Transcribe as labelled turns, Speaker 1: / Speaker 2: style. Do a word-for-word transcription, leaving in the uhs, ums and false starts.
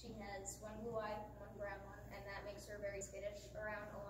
Speaker 1: She has one blue eye, one brown one, and that makes her very skittish around